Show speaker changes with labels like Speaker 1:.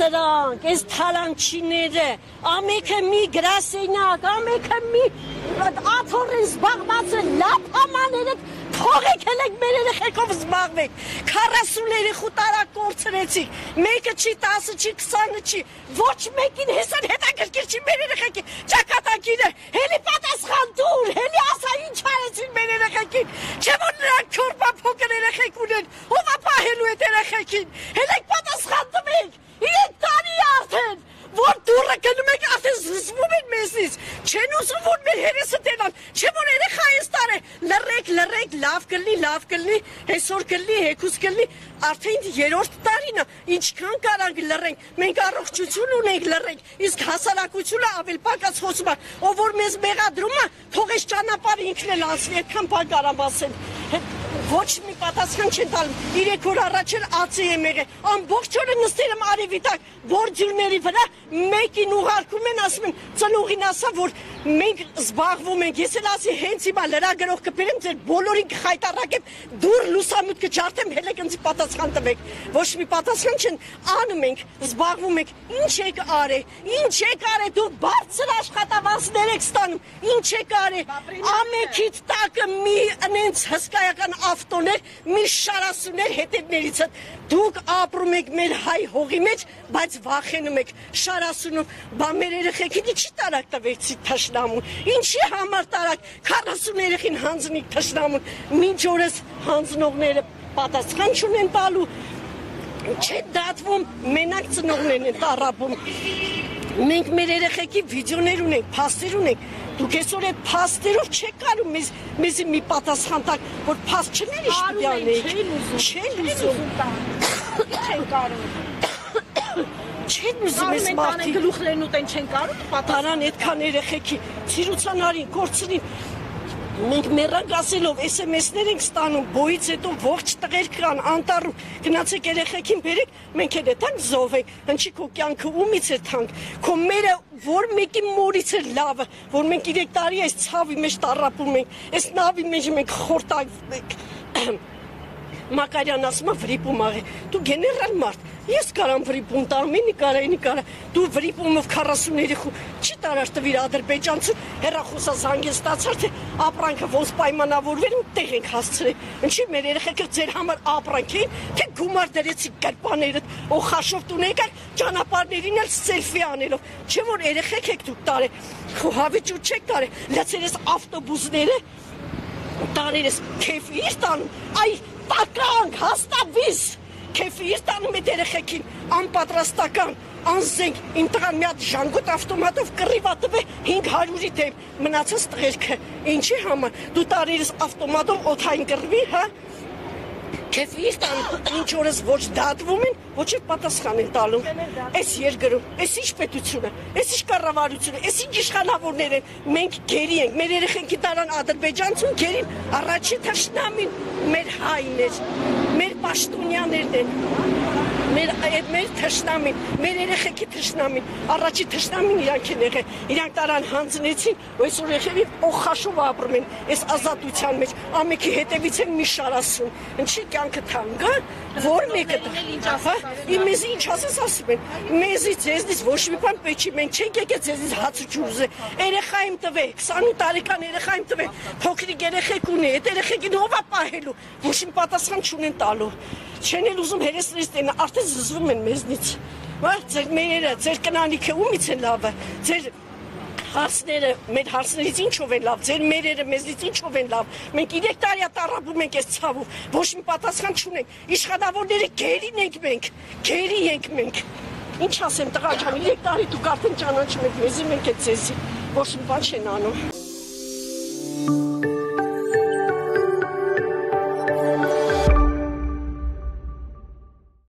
Speaker 1: Նրանք, այս թալանչիները, ամենքը մի գրասենյակ, ամենքը մի աթոռին զբաղված են, լափամաները թողեք հելեք մեր երեխեքով զբաղվեք, 40 երեխու տարակ կորցրեցիք, մեկը չի, 10 չի, 20 չի, ոչ մեկին հեսան հետաքրքիր չի մեր երեխեքի ճակատագիրը, հելի պատասխան դուր, հելի ասա ինչ արեցին մեր երեխեքին, չէ որ նրանք քորպա փոքր երեխեք ունեն, ով է պահելու այդ երեխեքին, հելեք պատասխան տվեք, 3 տարի արդեն, որ դուրը գնում եք արդեն զզվում են մեզնից, չեն ուզում որ մեր հերեսը տենան, չէ որ երեխա ես տար է, լռեք, լավ կլնի, հեսոր կլնի, հեկուս կլնի, արդեն 3-րդ տարին է, ինչքան կարանք լռենք, մենք առողջություն ունենք լռենք, իսկ հասարակությունը ավել պակաց խոսում է, ով որ մեզ մեղադրում է, թող այս ճանապարհ ինքն էլ անցնի, այդքան բան կարամ ասել, ոչ մի պատասխան չեն տալու, 3 օր առաջ էլ ածի եմ եղել, ամբողջ օրը նստել եմ արևի տակ, բորջուրների վրա, մեկին ուղարկում են, ասում են, ծնողին ասա, որ մենք զբաղվում ենք, ես էլ ասի հենց հիմա լրագրող կբերեմ, ձեր բոլորին կխայտառակեմ, դուր լուսամուտ կջարդեմ, հելեք ինձ պատասխան տվեք, ոչ մի պատասխան չեն, անում ենք, զբաղվում ենք, ինչ եք արել, դուք բարձր աշխատավարձներ եք ստանում, ինչ եք արել, ամենքիդ տակը մի ընենց հսկայական ավտոներ, մի շարասուներ հետևներից են, դուք ապրում եք մեր հայ հողի մեջ, բայց վախենում եք շարասունում, բա մեր երեխեքին ինչի տարակ տվեցիք թշնամուն, ինչի համար տարակ 40 երեխին հանձնիկ թշնամուն, մինչ օրս հանձնողները պատասխան չունեն տալու, չեն դատվում, մենակ ծնողներն են տառապում, մենք մեր երեխեքի վիդեոներ ունենք, փաստեր ունենք, դուք այսօր այդ փաստերով չեք կարող մեզ մի պատասխան տալ, որ փաստ չներ ինչ պիտի անենք, չեն ուզում,
Speaker 2: չեն կարող,
Speaker 1: չեն ուզում ես մարդիկ,
Speaker 2: գլուխներն ուտեն չեն կարող,
Speaker 1: պատարան այդքան երեխեքի, ցիրուցանարին, կորցրին, մենք մեռանք ասելով SMS-ներ ենք ստանում, բոյից հետո ողջ տղեր կան, անտառում, գնացեք երեխեքին բերեք, մենք էլ էտանք զոհվենք, հնչի քո կյանքը ումից է թանկ, քո մերը որ մեկի մորից է լավը, որ մենք 3 տարի այս ցավի մեջ տառապում ենք, այս նավի մեջ մենք խորտակվում ենք, Մակարյան ասում է վրիպում աղի, դու գեներալ մարդ, ես կարամ վրիպում տամ, նիկարա, դու վրիպումով 40 երեխու, չի տարար տվիր ադրբեջանցուն, հեռախոսա զանգեն ստացար, թե ապրանքը ոնց պայմանավորվեր ու տեղ ենք հասցրել, ինչի մեր երեխեքը ձեր համար ապրանք էին, թե գումար դրեցիք գրպաներդ, օխաշով տուն եկար, ճանապարհներին էլ սելֆի անելով, չէ որ երեխեք եք դուք տարել, քո հավիճու չեք տարել, լացել ես ավտոբուսները, տարել ես քեֆի տանում, այ տականք, հաստավիս, քեֆի իր տանում է երեխեքին, անպատրաստական, անզենք, իմ տղան մի հատ ժանգոտ ավտոմատով կռիվա տվե 500-ի դեմ, մնացած տղերքը, ինչի համար, դու տարել ես ավտոմատով օդային կռվի, հա, քեֆի իր տանում, ինչ օրս ոչ դատվում են, ոչ էլ պատասխան են տալու, այս երկրում, այս ինչ պետությունը, այս ինչ կառավարությունը, այս ինչ իշխանավորներ են, մենք գերի ենք, մեր երեխեքի տարան ադրբեջանցուն գերին, առաջի թշնամին մեր հայն էր, մեր պաշտոնյաներն են, մեր թշնամին, մեր երեխեքի թշնամին, առաջի թշնամին իրանք են եղել, իրանք տարան հանձնեցին, ու այսօր եղերին օխաշով ապրում են, այս ազատության մեջ, ամենքի հետևից են մի շարասուն, ինչի կյանքը թանկ, որ մեկը մեզ ինչ ասես ասում են, մեզի ձեզնից ոչ մի բան պետք չի, մենք չենք եկել ձեզնից հաց ու ջուր երեխայիմ տվեք, 28 տարեկան երեխայիմ տվեք, փոքրիկ երեխեք ունի, այդ երեխեքին ով է պահելու, ոչ մի պատասխան չունեն տալու, չեն էլ ուզում հերեսներից տենա, արդեն զզվում են մեզնից, ձեր մերերը, ձեր կնանիքը ումից են լավը, ձեր հարցները, մեր հարցներից ինչով են լավ, ձեր մերերը մեզնից ինչով են լավ, մենք 3 տարի տառապում ենք այս ցավով, ոչ մի պատասխան չունենք, իշխանավորները գերին ենք մենք, գերի ենք մենք, ինչ ասեմ տղա ջան, 3 տարի դուք արդեն ճանաչում եք մեզի, մենք էլ ձեզի, ոչ մի բան չեն անում։